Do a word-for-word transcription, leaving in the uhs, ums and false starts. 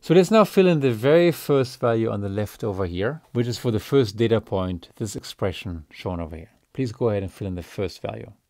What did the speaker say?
So let's now fill in the very first value on the left over here, which is for the first data point, this expression shown over here. Please go ahead and fill in the first value.